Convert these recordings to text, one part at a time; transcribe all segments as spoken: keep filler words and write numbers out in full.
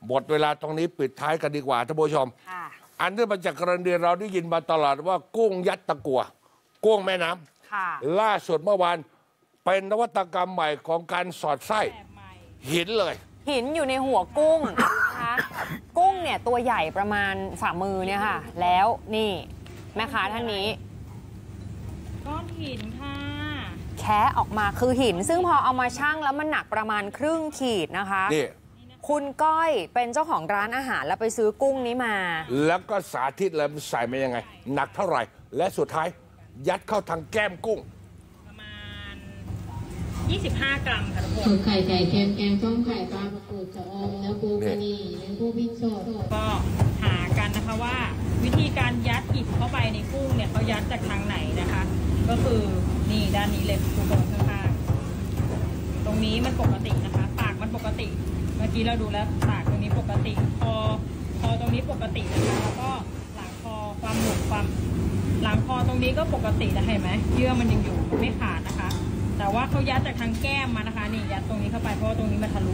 หมดเวลาตรงนี้ปิดท้ายกันดีกว่าท่านผู้ชมอันนี้มาจากกรณีเราได้ยินมาตลอดว่ากุ้งยัดตะกั่วกุ้งแม่น้ำล่าสุดเมื่อวานเป็นนวัตกรรมใหม่ของการสอดไส้หินเลยหินอยู่ในหัวกุ้งนะคะกุ้งเนี่ยตัวใหญ่ประมาณฝ่ามือเนี่ยค่ะแล้วนี่แม่ค้าท่านนี้ก้อนหินค่ะแคะออกมาคือหินซึ่งพอเอามาชั่งแล้วมันหนักประมาณครึ่งขีดนะคะนี่คุณก้อยเป็นเจ้าของร้านอาหารแล้วไปซื้อกุ้งนี้มาแล้วก็สาธิตเลยมันใส่มายังไงหนักเท่าไหร่และสุดท้ายยัดเข้าทางแก้มกุ้งประมาณยี่สิบห้ากรัมค่ะทุกคนไข่ไก่เค็มแกงส้มไข่ปลาปลาปูจะอมเนื้อปูกระดี่เนื้อปูปิ้งสดก็หากันนะคะว่าวิธีการยัดหินเข้าไปในกุ้งเนี่ยเขายัดจากทางไหนนะคะก็คือนี่ด้านนี้เลยทุกคนข้างๆตรงนี้มันปกตินะคะปากมันปกติเมื่อกี้เราดูแล้วปากตรงนี้ปกติคอคอตรงนี้ปกตินะคะแล้วก็หลังคอความหมุนความหลังคอตรงนี้ก็ปกตินะเห็นไหมเยื่อมันยังอยู่ไม่ขาดนะคะแต่ว่าเขายัดจากทางแก้มมานะคะนี่ยัดตรงนี้เข้าไปเพราะว่าตรงนี้มันทะลุ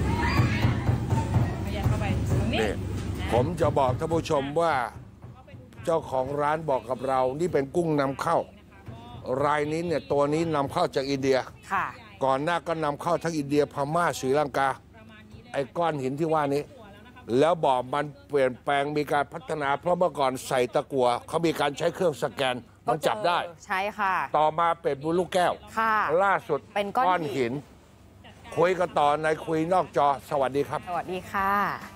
ยัดเข้าไปตรงนี้ผมจะบอกท่านผู้ชมว่าเจ้าของร้านบอกกับเรานี่เป็นกุ้งนำเข้ารายนี้เนี่ยตัวนี้นำเข้าจากอินเดียก่อนหน้าก็นำเข้าทั้งอินเดียพม่าศรีลังกาไอ้ก้อนหินที่ว่านี้แล้วบอกมันเปลี่ยนแปลงมีการพัฒนาเพราะเมื่อก่อนใส่ตะกั่วเขามีการใช้เครื่องสแกนมันจับได้ใช่ค่ะต่อมาเป็นบุลูกแก้วล่าสุดเป็นก้อนหินคุยกันต่อในคุยนอกจอสวัสดีครับสวัสดีค่ะ